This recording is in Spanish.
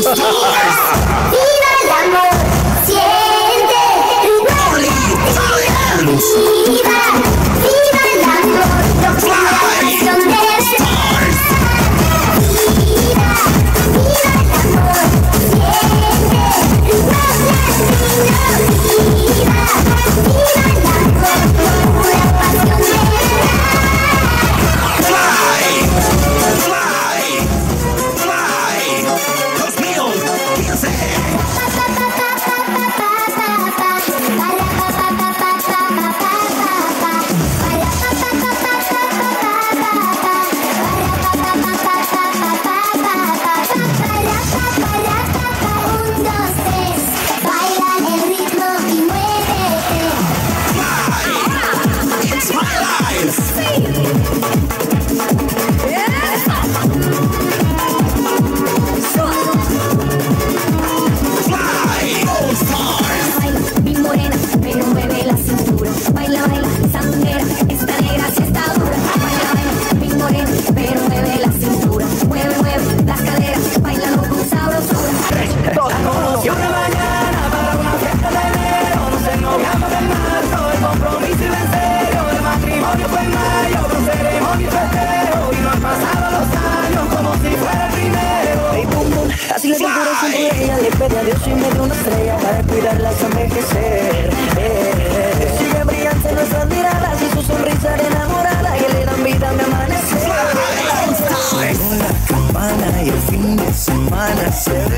¡Viva el amor! ¡Siente! ¡Viva! ¡Viva el amor! ¡No la pasión de ¡Viva! ¡Viva el amor! ¡Siente! ¡Viva! ¡Viva el amor! ¡No la pasión de a Dios y me dio una estrella para cuidarla hasta envejecer. Sigue brillante nuestras miradas y su sonrisa enamorada que le dan vida a mi amanecer. Con la campana y el fin de semana se